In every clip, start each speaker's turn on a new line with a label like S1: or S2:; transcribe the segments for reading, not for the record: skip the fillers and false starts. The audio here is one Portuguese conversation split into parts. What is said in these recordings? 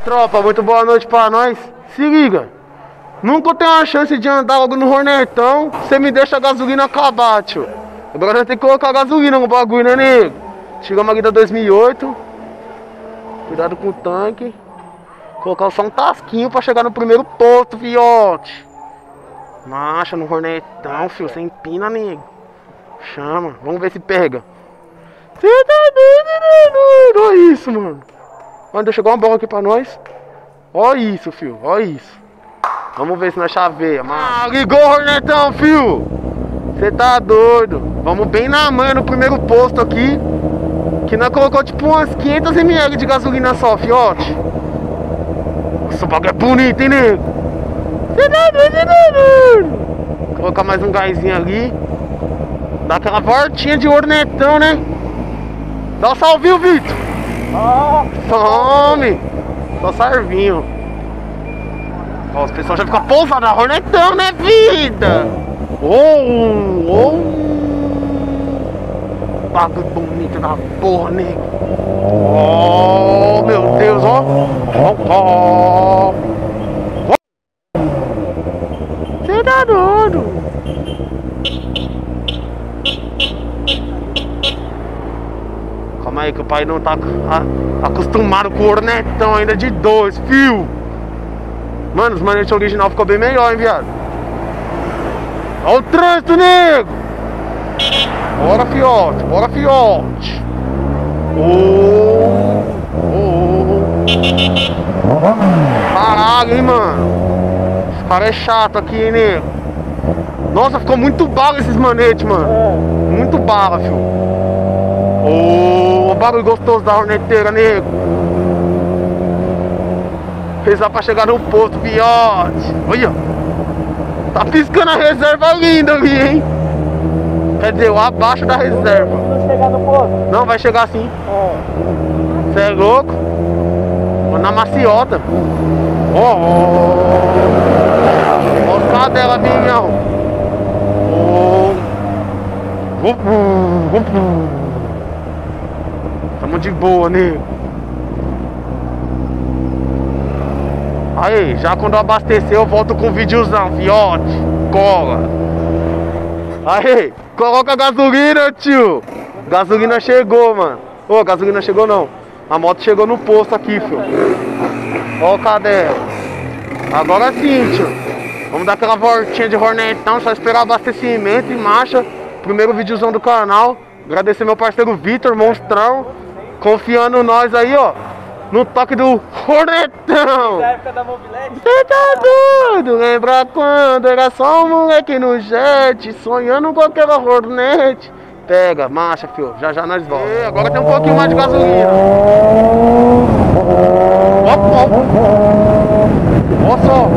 S1: Tropa, muito boa noite pra nós. Se liga, nunca tenho a chance de andar logo no Hornetão. Você me deixa a gasolina acabar, tio. Agora tem que colocar gasolina no bagulho, né, nego? Chegamos aqui da 2008. Cuidado com o tanque. Colocar só um tasquinho pra chegar no primeiro posto, fiote. Marcha no Hornetão, fio, sem empina, nego. Chama, vamos ver se pega. Cê tá doido, olha isso, mano. Olha, chegou uma bola aqui pra nós. Olha isso, fio, olha isso. Vamos ver se nós chaveia, mano. Ah, ligou o Hornetão, fio. Cê tá doido. Vamos bem na manhã no primeiro posto aqui. Que nós colocou tipo umas 500 ml de gasolina só, fiote. Nossa, o bagulho é bonito, hein, nego? Cê tá doido, cê tá doido. Colocar mais um gásinho ali. Dá aquela voltinha de Hornetão, né? Dá um salvinho, Vitor. Some. Só sarvinho. Ó, os pessoal já ficam pousados na Hornetão, né, vida? Bagulho bonito da porra, nego. Oh, meu Deus, ó. Você tá doido. Calma aí que o pai não tá acostumado com o Hornetão ainda de 2, fio. Mano, os manetes original ficou bem melhor, hein, viado. Olha o trânsito, nego. Bora, fiote, bora, fiote. Caralho, hein, mano. Esse cara é chato aqui, hein, nego. Nossa, ficou muito bala esses manetes, mano. Muito bala, fio. O bagulho gostoso da horneteira, nego. Rezar pra chegar no posto, fiote. Olha. Tá piscando a reserva linda ali, hein. Quer dizer, o abaixo da reserva.
S2: Não chegar no posto?
S1: Não, vai chegar sim. Você é louco? Vou na maciota. Olha os cadela, minhão. Tamo de boa, nego. Aí, já quando eu abastecer eu volto com o videozão, fiote. Cola. Aí, coloca a gasolina, tio. Gasolina chegou, mano. Ô, gasolina chegou não. A moto chegou no posto aqui, filho. Ó o cadela. Agora sim, tio. Vamos dar aquela voltinha de Hornetão, só esperar o abastecimento e marcha. Primeiro videozão do canal. Agradecer meu parceiro Vitor, monstrão. Confiando em nós aí, ó. No toque do Hornetão.
S2: Da época da mobilete.
S1: Cê tá doido? Lembra quando era só um moleque no jet, sonhando com aquela Hornet? Pega, marcha, fio. Já já nós voltamos. Agora tem um pouquinho mais de gasolina. Ó só.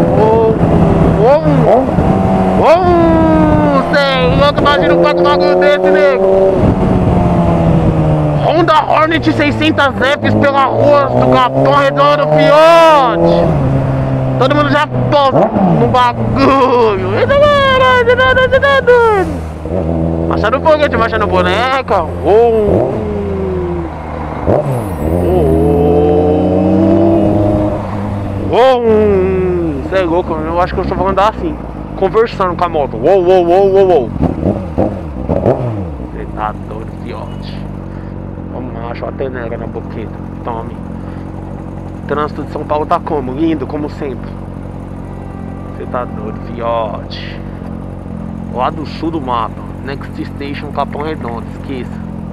S1: Cê louco, imagina um bagulho desse, nego. Honda Hornet 600Fs pela rua do Capão Redondo, fiote. Todo mundo já posta no bagulho. Você tá doido? Marcha no foguete, marcha no boneca. Você é louco, eu acho que eu só vou andar assim, conversando com a moto. Você tá doido, fiote. Macho, a tenega na boqueta. Tome. O trânsito de São Paulo tá como? Lindo, como sempre. Você tá doido, fiote. Lá do sul do mapa. Next Station, Capão Redondo. Esqueça.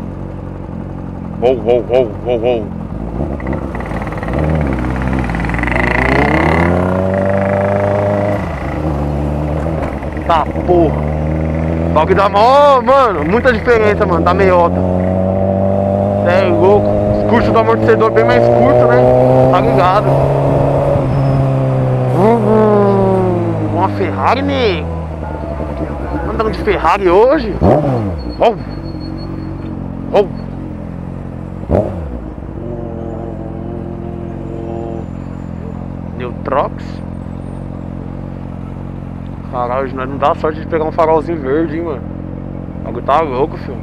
S1: Tá, porra. Só que dá mó, mano, muita diferença, mano, da meiota. É louco, os cursos do amortecedor bem mais curto, né? Tá ligado? Uma Ferrari, nego. Andando de Ferrari hoje? Neutrox. Caralho, hoje nós não dá sorte de pegar um farolzinho verde, hein, mano. O bagulho tá louco, filho.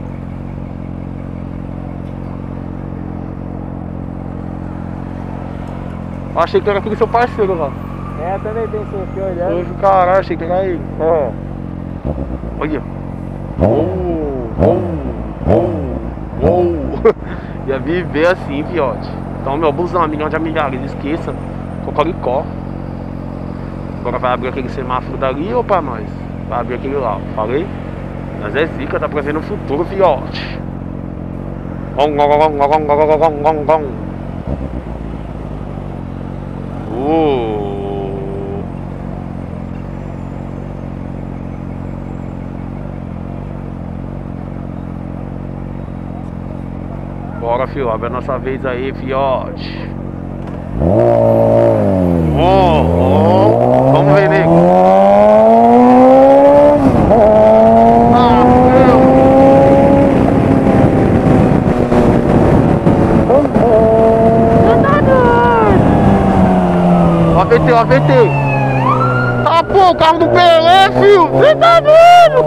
S1: Eu achei que era aquele seu parceiro lá.
S2: É, eu também pensei aqui olhando.
S1: Hoje, caralho, achei que era ele.
S2: É.
S1: Olha. Ia viver assim, fiote. Então, meu busão, milhão de milhares, esqueça. Cocoricó. Agora vai abrir aquele semáforo dali ou pra nós? Vai abrir aquele lá, falei? Mas é zica, tá prevendo o futuro, fiote. Bora, fio, abre a nossa vez aí, fiote. Vamos ver, nego. Ó, AVT. Tá, pô, o carro do Pelé, fio. Você tá vendo?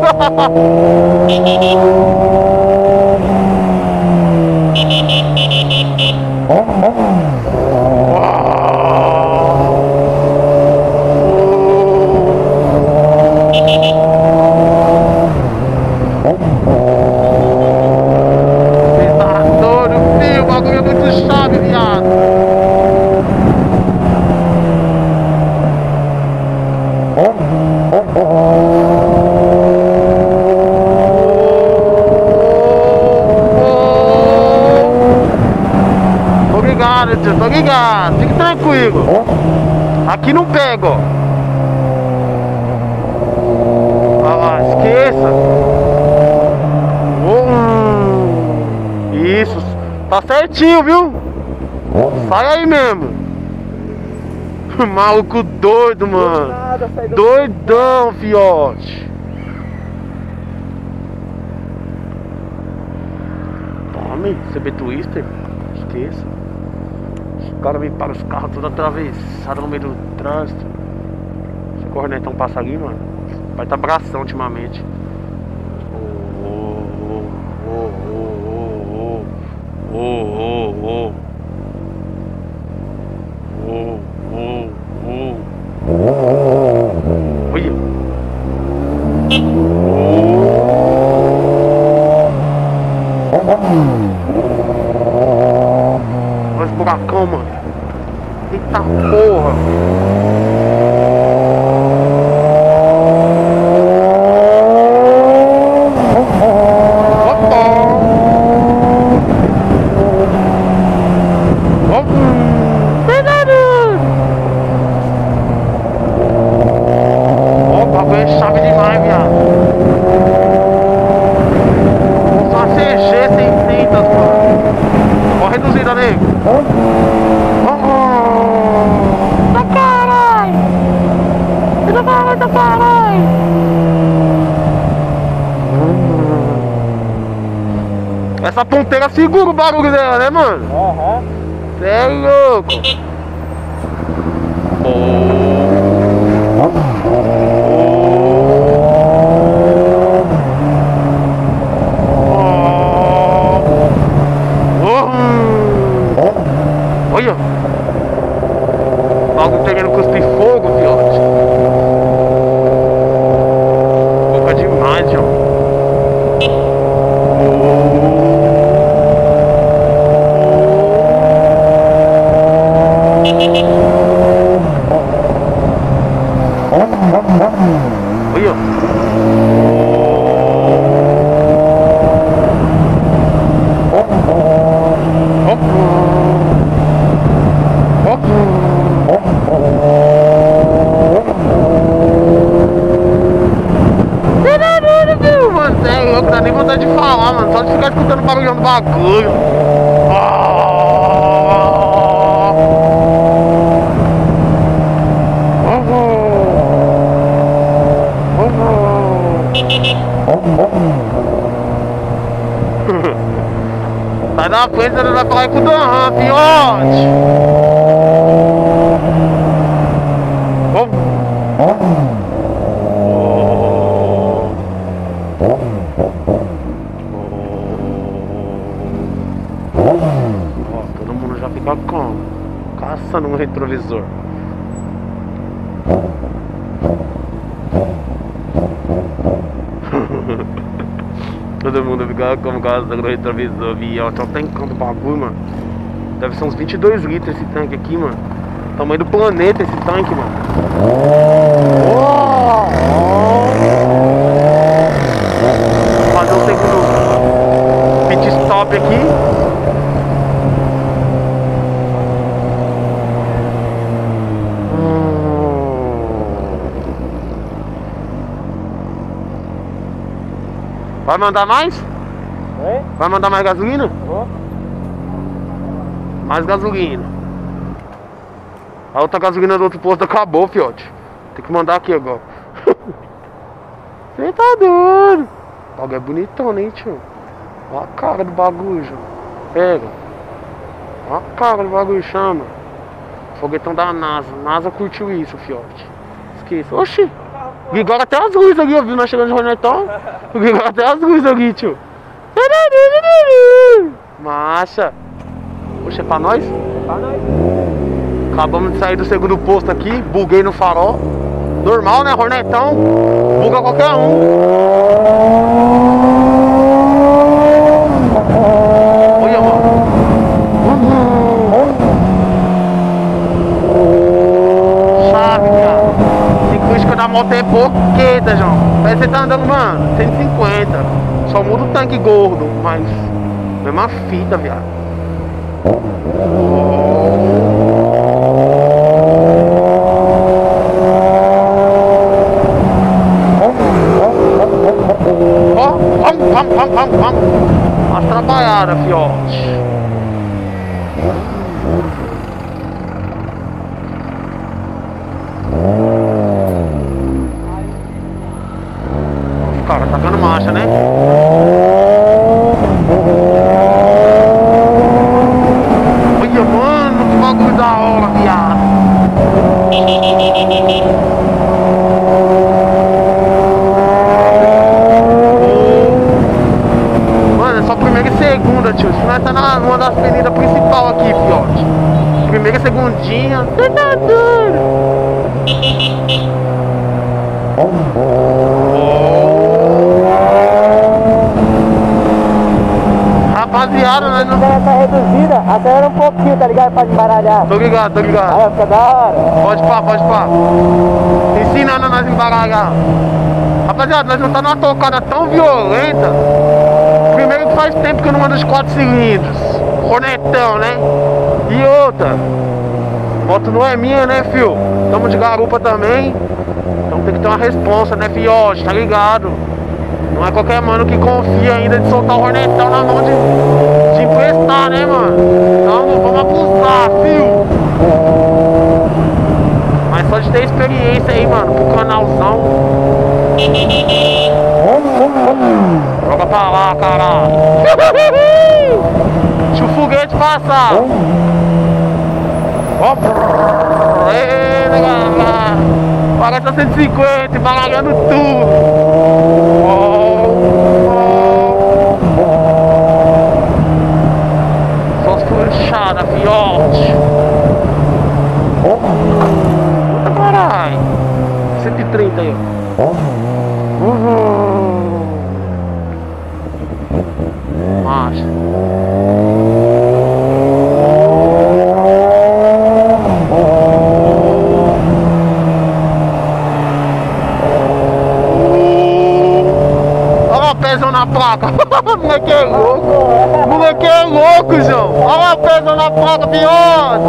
S1: Tô ligado, fique tranquilo. Aqui não pega, ó. Ah lá, esqueça. Isso, tá certinho, viu? Sai aí mesmo. Maluco doido, mano. Doidão, fiote. Tome, CB Twister. Esqueça. O cara vem para os carros todos atravessados no meio do trânsito. Se o cornetão passa ali, mano, vai estar abração ultimamente. Olha. Olha esse buracão, mano. Eita porra. Ó, o bagulho é chave demais, viado. Só CG 600, mano. Ó, reduzida, nego. Tá caralho! Tá caralho! Essa ponteira segura o barulho dela, né, mano?
S2: Aham.
S1: Cê é louco! Olha! O bagulho pegando cuspir fogo, fiote. Boca demais, ó. Olha! Mano, cê é louco, dá nem vontade de falar, mano. Só de ficar escutando o barulhão do bagulho. Sai da frente, você vai falar com o Dan, fiote. Todo mundo já fica como? Caçando no retrovisor. Todo mundo fica como gosta do retrovisor, viote. Olha o tancão do bagulho, mano. Deve ser uns 22 litros esse tanque aqui, mano. Tamanho do planeta esse tanque, mano. Vou fazer um segundo pit stop aqui. Vai mandar mais?
S2: Oi?
S1: Vai mandar mais gasolina?
S2: Vou.
S1: Mais gasolina. A outra gasolina do outro posto acabou, fiote. Tem que mandar aqui agora. Você tá doido. O bagulho é bonitão, né, tio? Olha a cara do bagulho, João. Pega. Olha a cara do bagulho, chama. Foguetão da NASA. NASA curtiu isso, fiote. Esqueça. Oxi. Ligaram até as luzes ali, viu? Nós chegando de Hornetão. Ligaram até as luzes ali, tio. Marcha. Poxa, é pra nós?
S2: Pra nós.
S1: Acabamos de sair do segundo posto aqui. Buguei no farol. Normal, né? Hornetão. Buga qualquer um. Olha, mano. Chave, cara. Ciclística da moto é boqueta, João. Parece que você tá andando, mano, 150. Só muda o tanque gordo, mas mesma fita, viado. Vamos. Uma trabalhada, fiote. Cara, tá dando marcha, né? Olha, mano, que bagulho da hora, viado. Mano, é só primeira e segunda, tio. Isso nós tá numa das avenidas principais aqui, fiote. Primeira e segundinha. Você tá doido? Rapaziada, nós não...
S2: Ela tá reduzida, acelera um pouquinho, tá ligado? Pra embaralhar.
S1: Tô ligado.
S2: Aí fica da hora.
S1: Pode pá. Ensinando nós a embaralhar. Rapaziada, nós não tá numa tocada tão violenta. Primeiro que faz tempo que eu não ando de 4 cilindros. Hornetão, né? E outra, moto não é minha, né, fio? Tamo de garupa também. Então tem que ter uma responsa, né, fiote? Tá ligado? Não é qualquer mano que confia ainda de soltar o Hornetão na mão de emprestar, né, mano? Então não vamos abusar, fio. Mas só de ter experiência aí, mano, pro canalzão. Joga pra lá, caralho. Deixa o foguete passar. Ó, parece a 150, embalagando tudo. Só as flechadas, fiote. Puta caralho. 130 aí, ó. Marcha. Pesão na placa. Moleque é louco. Moleque é louco, João. Olha a pesão na placa, fiote.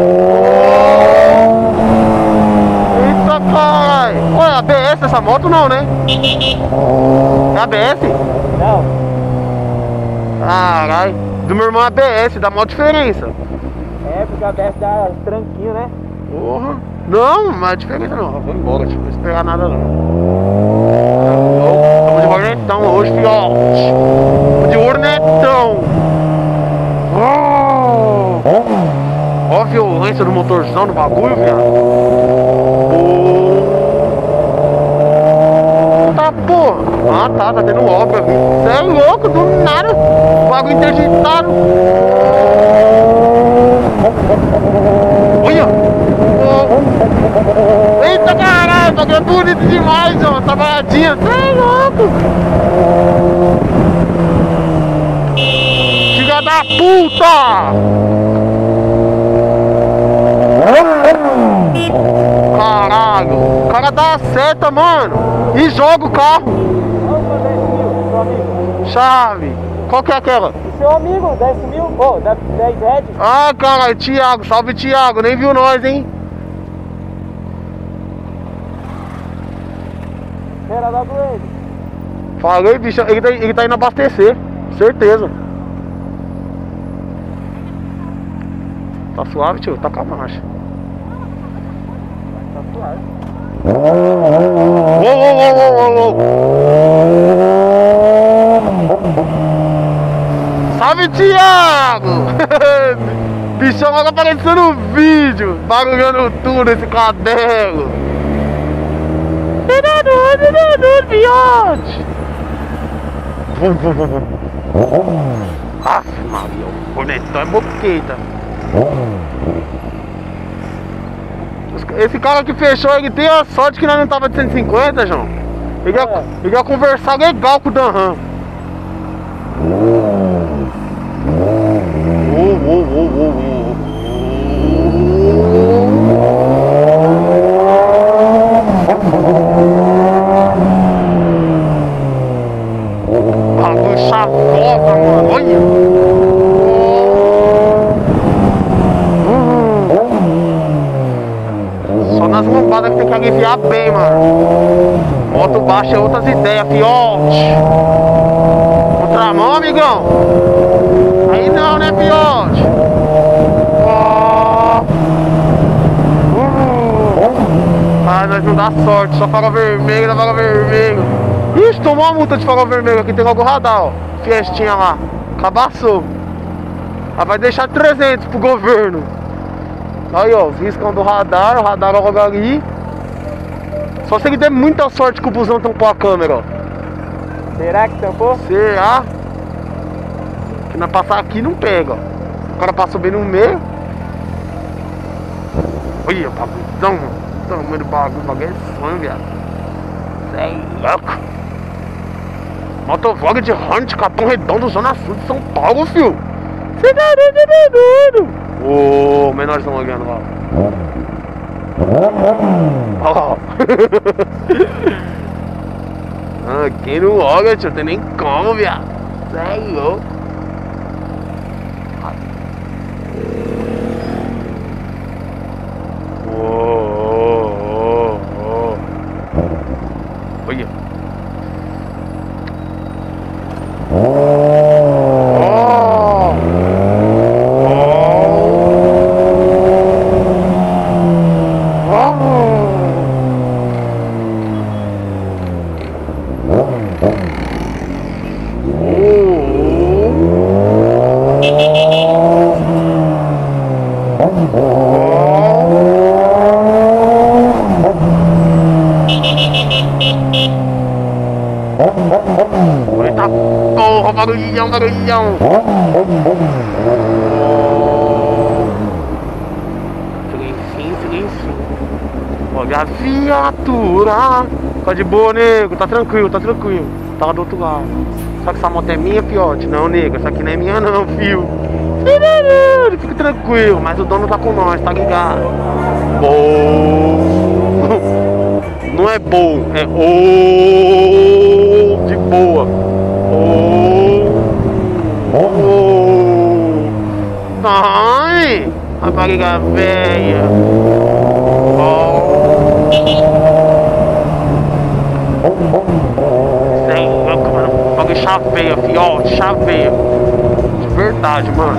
S1: Eita, caralho. Olha, ABS essa moto não, né? É ABS?
S2: Não.
S1: Caralho. Do meu irmão é ABS, dá maior diferença.
S2: É, porque a BS dá tranquinho, né?
S1: Porra. Não, mas é diferença não. Vou embora, não vou esperar nada não. Estamos de Hornetão hoje, fiote. De Hornetão. Ó a violência do motorzão do bagulho, viado. Tá, porra. Ah, tá tendo obra, viu? Você é louco, do nada. O bagulho interditado. Oi, Olha! Oh. Eita caralho, bagulho é bonito demais, ó. Tá baratinha. Você é louco! Filha da puta! Caralho! O cara dá a seta, mano! E joga o carro!
S2: Vamos fazer 10 mil, seu amigo.
S1: Chave! Qual que é aquela?
S2: Seu amigo, 10 mil? Ô, 10 red?
S1: Ah, caralho, Thiago, salve Thiago, nem viu nós, hein?
S2: Era dado ele.
S1: Falei, bicho, ele tá indo abastecer, certeza. Tá suave, tio? Tá com a marcha.
S2: Tá suave.
S1: Ô. Salve, Thiago! Bichão agora apareceu no vídeo, barulhando tudo esse cadelo. Fiote! Aff, Maria, o cornetão é boqueta. Esse cara que fechou, ele tem a sorte que nós não tava de 150, João. Ele ia conversar legal com o Danhan. Bagulho chavoca, mano, olha. Só nas lombadas que tem que aliviar bem, mano. Moto baixa é outras ideias, fiote. Contramão, amigão. Aí não, né, fiote? Ah, nós não dá sorte, só farol vermelho, dá farol vermelho. Ixi, tomou uma multa de farol vermelho, aqui tem logo o radar, ó. Fiestinha lá, cabaçou. Ela vai deixar 300 pro governo. Aí, ó, os riscão do radar, o radar logo ali. Só se ele der muita sorte que o busão tampou a câmera, ó.
S2: Será que tampou?
S1: Será? Que nós passar aqui não pega, ó. O cara passou bem no meio. Olha, bagulhão, mano. O tamanho do bagulho é sonho, viado. Cê é louco. Motovlog de Hunt, Capão Redondo, Zona Sul de São Paulo, fio. Cê tá doido. Ô, menorzão olhando lá. Ó. Ah, quem não olha, tio, tem nem como, viado. Cê é louco. Olha. Eita porra, barulhão. Silencinho. Olha a viatura. Tá de boa, nego, tá tranquilo. Tá do outro lado. Só que essa moto é minha, fiote? Não, nego, essa aqui não é minha não, fio. Fica tranquilo, mas o dono tá com nós, tá ligado? Não é bom, é de boa. Ai, rapariga velha. Sem louco, mano. Bagulho chaveia, fiote, chaveia. De verdade, mano.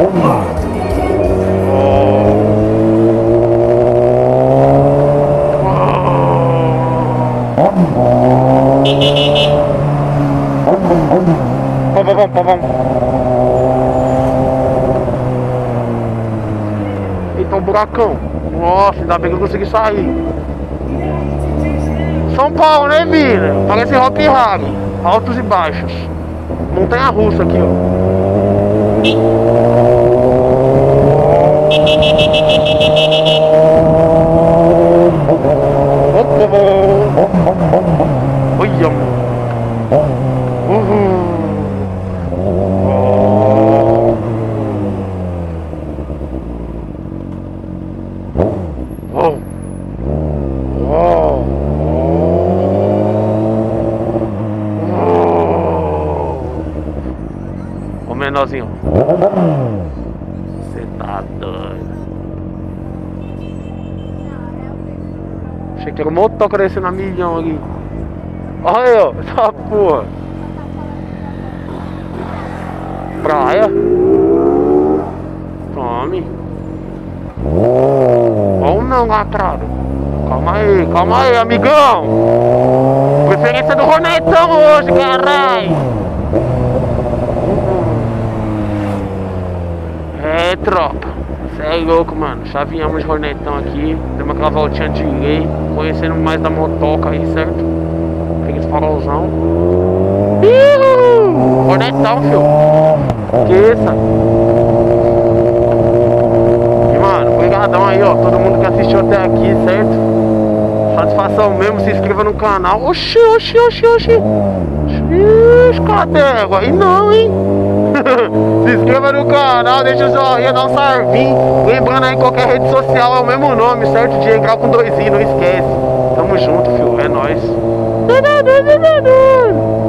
S1: Vamos. Eita, um buracão. Nossa, ainda bem que eu consegui sair. São Paulo, né, vida? Parece Rock Raro. Altos e baixos. Montanha russa aqui, ó. Olha, mano. Ô menorzinho. Você tá doido. Achei que era um motoca descendo a milhão ali. Olha aí, ó, essa porra. Praia. Tome. Ou não, latrado. Calma aí, amigão. Preferência do Ronetão hoje, caralho. É, tropa. Cê é louco, mano. Chaveamos de Ronetão aqui. Demos aquela voltinha de lei. Conhecendo mais da motoca aí, certo? Aqueles farolzão. Ronetão, filho. Esqueça. E, mano, obrigadão aí, ó. Todo mundo que assistiu até aqui, certo? Satisfação mesmo, se inscreva no canal. Oxi. Cadê? Aí não, hein? Se inscreva no canal, deixa o joinha, dá um salvinho. Lembrando aí, qualquer rede social é o mesmo nome, certo? Diego Grau com 2 i, não esquece. Tamo junto, filho, é nóis.